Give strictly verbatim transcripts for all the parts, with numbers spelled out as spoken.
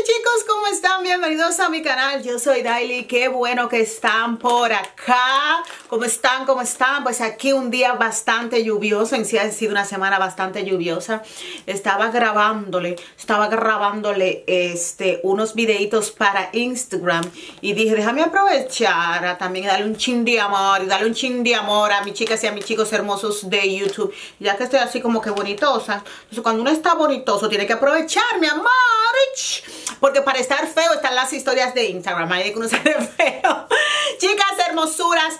chicos, ¿cómo están? Bienvenidos a mi canal, yo soy Daily, qué bueno que están por acá. ¿Cómo están? ¿Cómo están? Pues aquí un día bastante lluvioso, en sí ha sido una semana bastante lluviosa. Estaba grabándole, estaba grabándole este, unos videitos para Instagram y dije, déjame aprovechar a también darle un chin de amor y darle un chin de amor a mis chicas y a mis chicos hermosos de YouTube, ya que estoy así como que bonitosa. Entonces cuando uno está bonitoso tiene que aprovechar, mi amor, porque para estar feo están las historias de Instagram, ahí que uno se ve feo. Chicas hermosuras,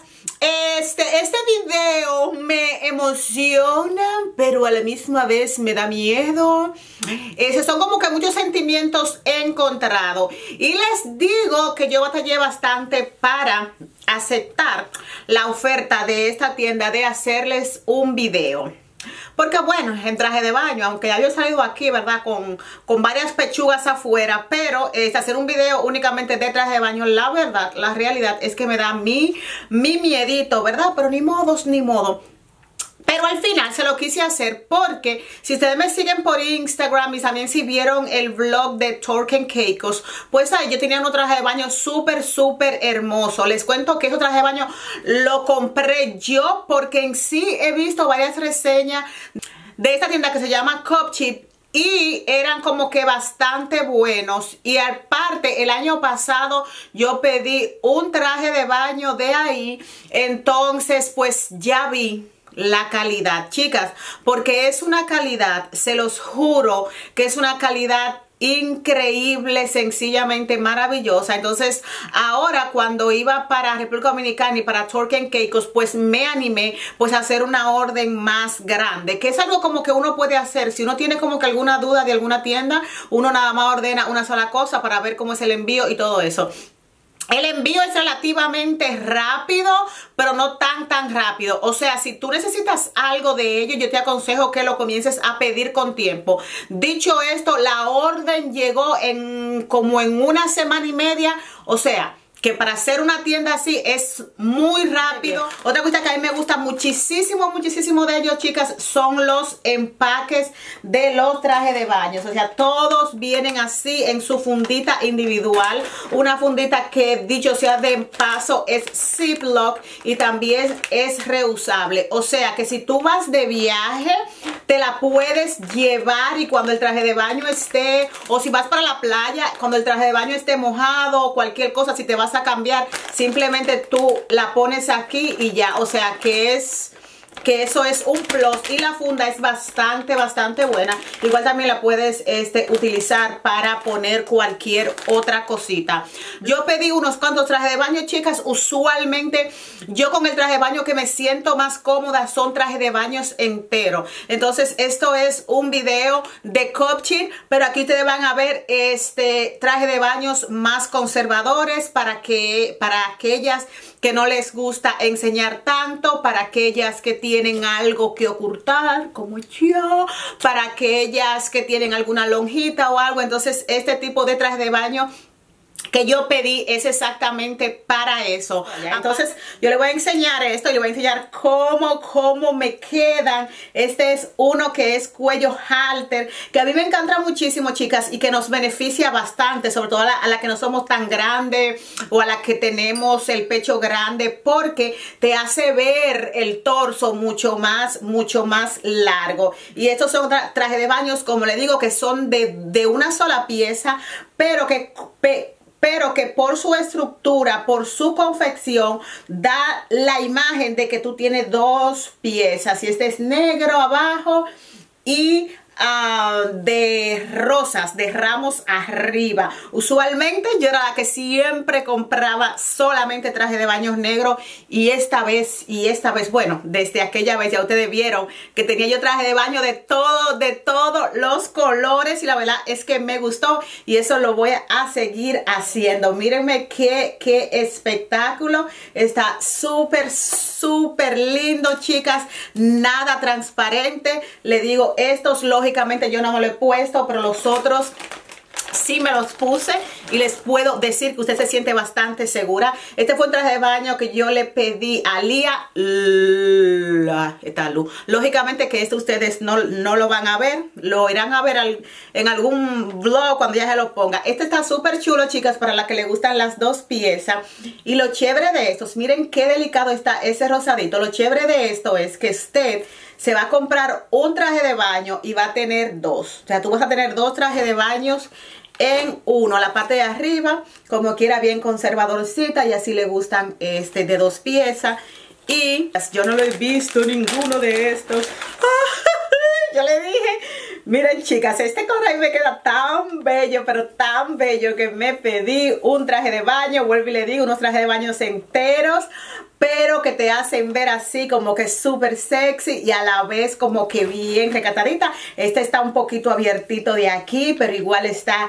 este, este video me emociona, pero a la misma vez me da miedo. Esos son como que muchos sentimientos encontrados. Y les digo que yo batallé bastante para aceptar la oferta de esta tienda de hacerles un video. Porque bueno, en traje de baño, aunque ya yo he salido aquí, ¿verdad? Con, con varias pechugas afuera, pero es hacer un video únicamente de traje de baño, la verdad, la realidad es que me da mi, mi miedito, ¿verdad? Pero ni modos, ni modo. Pero al final se lo quise hacer porque si ustedes me siguen por Instagram y también si vieron el vlog de Torque and Caicos, pues ahí yo tenía un traje de baño súper, súper hermoso. Les cuento que ese traje de baño lo compré yo porque en sí he visto varias reseñas de esta tienda que se llama Cupchip y eran como que bastante buenos. Y aparte el año pasado yo pedí un traje de baño de ahí, entonces pues ya vi la calidad, chicas, porque es una calidad, se los juro que es una calidad increíble, sencillamente maravillosa. Entonces ahora cuando iba para República Dominicana y para Torque and Caicos, pues me animé pues a hacer una orden más grande, que es algo como que uno puede hacer si uno tiene como que alguna duda de alguna tienda, uno nada más ordena una sola cosa para ver cómo es el envío y todo eso. El envío es relativamente rápido, pero no tan tan rápido. O sea, si tú necesitas algo de ello, yo te aconsejo que lo comiences a pedir con tiempo. Dicho esto, la orden llegó en como en una semana y media. O sea, que para hacer una tienda así es muy rápido. Otra cosa que a mí me gusta muchísimo, muchísimo de ellos, chicas, son los empaques de los trajes de baño. O sea, todos vienen así en su fundita individual. Una fundita que, dicho sea de paso, es Ziploc y también es reusable. O sea, que si tú vas de viaje, te la puedes llevar y cuando el traje de baño esté, o si vas para la playa, cuando el traje de baño esté mojado o cualquier cosa, si te vas a cambiar, simplemente tú la pones aquí y ya. O sea que es que eso es un plus y la funda es bastante bastante buena. Igual también la puedes este, utilizar para poner cualquier otra cosita. Yo pedí unos cuantos trajes de baño, chicas. Usualmente yo con el traje de baño que me siento más cómoda son trajes de baños enteros. Entonces esto es un video de Cupchip, pero aquí ustedes van a ver este traje de baños más conservadores para que para aquellas que no les gusta enseñar tanto, para aquellas que tienen algo que ocultar, como yo, para aquellas que tienen alguna lonjita o algo. Entonces este tipo de traje de baño que yo pedí es exactamente para eso. Entonces yo le voy a enseñar esto y le voy a enseñar cómo, cómo me quedan. Este es uno que es cuello halter, que a mí me encanta muchísimo, chicas, y que nos beneficia bastante, sobre todo a la, a la que no somos tan grandes o a la que tenemos el pecho grande, porque te hace ver el torso mucho más, mucho más largo. Y estos son tra trajes de baños, como le digo, que son de, de una sola pieza, pero que... Pe pero que por su estructura, por su confección, da la imagen de que tú tienes dos piezas. Y este es negro abajo y uh, de rosas, de ramos arriba. Usualmente yo era la que siempre compraba solamente traje de baños negros y esta vez, y esta vez, bueno, desde aquella vez ya ustedes vieron que tenía yo traje de baño de todo, de todos los colores y la verdad es que me gustó y eso lo voy a seguir haciendo. Mírenme qué, qué espectáculo. Está súper, súper lindo, chicas. Nada transparente. Le digo, estos lógicamente yo no me lo he puesto, pero los otros sí me los puse y les puedo decir que usted se siente bastante segura. Este fue un traje de baño que yo le pedí a Lía. Esta luz. Lógicamente que este ustedes no, no lo van a ver, lo irán a ver al, en algún vlog cuando ya se lo ponga. Este está súper chulo, chicas, para las que le gustan las dos piezas. Y lo chévere de estos, miren qué delicado está ese rosadito. Lo chévere de esto es que usted se va a comprar un traje de baño y va a tener dos. O sea, tú vas a tener dos trajes de baños en uno, la parte de arriba, como quiera, bien conservadorcita, y así le gustan este de dos piezas. Y yo no lo he visto ninguno de estos. Yo le dije, miren, chicas, este coral me queda tan bello, pero tan bello, que me pedí un traje de baño. Vuelvo y le digo, unos trajes de baños enteros, pero que te hacen ver así como que súper sexy y a la vez como que bien recatadita. Este está un poquito abiertito de aquí, pero igual está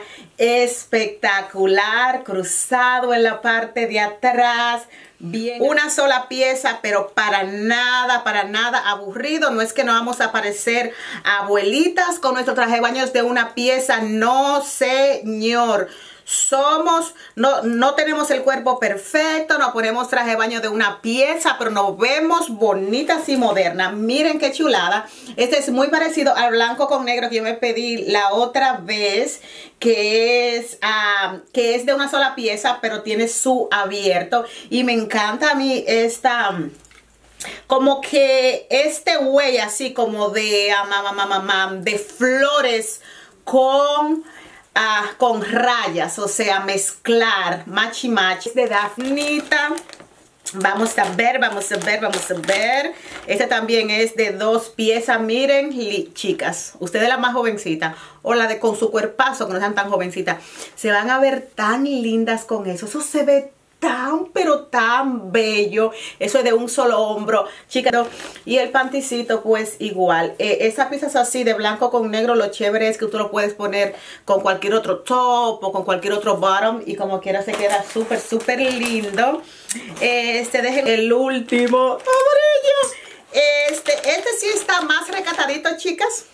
espectacular, cruzado en la parte de atrás. Bien, una sola pieza, pero para nada, para nada aburrido. No es que no vamos a parecer abuelitas con nuestro traje de baños de una pieza, no señor. Somos, no, no tenemos el cuerpo perfecto, nos ponemos traje de baño de una pieza, pero nos vemos bonitas y modernas. Miren qué chulada. Este es muy parecido al blanco con negro que yo me pedí la otra vez, que es, uh, que es de una sola pieza, pero tiene su abierto. Y me encanta a mí esta... Um, como que este güey así como de, um, de flores con... Ah, con rayas, o sea, mezclar, match y match. De Daphnita. Vamos a ver, vamos a ver, vamos a ver. Este también es de dos piezas. Miren, chicas, ustedes la más jovencita o la de con su cuerpazo, que no sean tan jovencitas, se van a ver tan lindas con eso. Eso se ve tan, pero tan bello. Eso es de un solo hombro, chicas. Y el panticito, pues igual. Eh, esa pieza es así de blanco con negro. Lo chévere es que tú lo puedes poner con cualquier otro top o con cualquier otro bottom. Y como quiera se queda súper, súper lindo. Este, dejen el último amarillo. Este, este sí está más recatadito, chicas.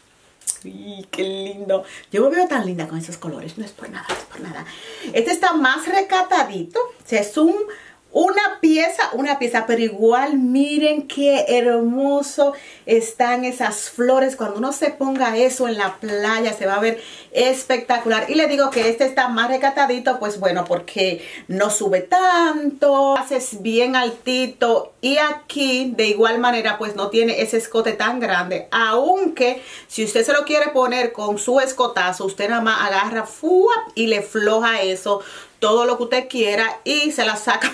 ¡Uy, qué lindo! Yo me veo tan linda con esos colores. No es por nada, no es por nada. Este está más recatadito. O sea, es un, una pieza, una pieza. Pero igual, miren qué hermoso están esas flores. Cuando uno se ponga eso en la playa, se va a ver espectacular. Y le digo que este está más recatadito, pues bueno, porque no sube tanto. Haces bien altito. Y aquí, de igual manera, pues no tiene ese escote tan grande. Aunque, si usted se lo quiere poner con su escotazo, usted nada más agarra ¡fuap! Y le floja eso, todo lo que usted quiera, y se la saca.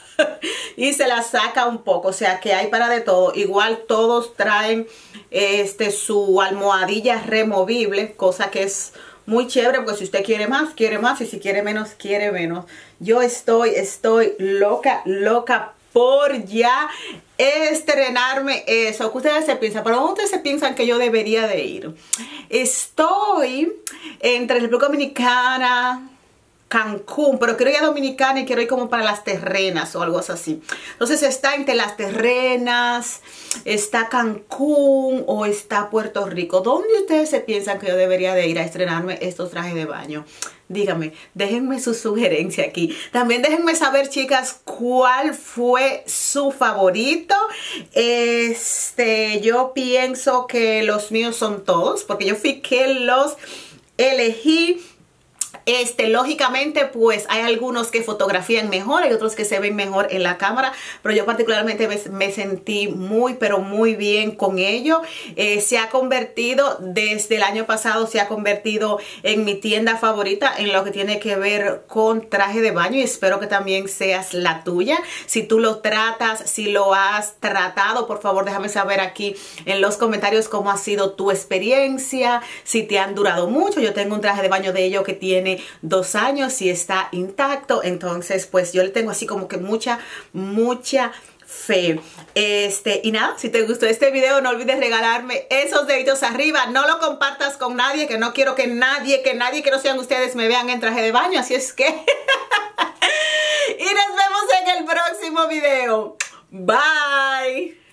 Y se la saca un poco, o sea que hay para de todo. Igual todos traen este su almohadilla removible, cosa que es muy chévere, porque si usted quiere más, quiere más, y si quiere menos, quiere menos. Yo estoy, estoy loca, loca por ya estrenarme eso. ¿Qué ustedes se piensan? ¿Para dónde ustedes se piensan que yo debería de ir? Estoy entre República Dominicana, Cancún, pero quiero ir a Dominicana y quiero ir como para las Terrenas o algo así. Entonces está entre las Terrenas, está Cancún o está Puerto Rico. ¿Dónde ustedes se piensan que yo debería de ir a estrenarme estos trajes de baño? Díganme, déjenme su sugerencia aquí. También déjenme saber, chicas, cuál fue su favorito. Este, yo pienso que los míos son todos, porque yo fui que los elegí. Este, lógicamente, pues hay algunos que fotografían mejor, hay otros que se ven mejor en la cámara, pero yo particularmente me, me sentí muy, pero muy bien con ello. Eh, se ha convertido, desde el año pasado, se ha convertido en mi tienda favorita en lo que tiene que ver con traje de baño, y espero que también seas la tuya. Si tú lo tratas, si lo has tratado, por favor déjame saber aquí en los comentarios cómo ha sido tu experiencia, si te han durado mucho. Yo tengo un traje de baño de ello que tiene dos años y está intacto, entonces pues yo le tengo así como que mucha, mucha fe. Este, y nada, si te gustó este video, no olvides regalarme esos deditos arriba. No lo compartas con nadie, que no quiero que nadie, que nadie que no sean ustedes me vean en traje de baño, así es que y nos vemos en el próximo video. Bye.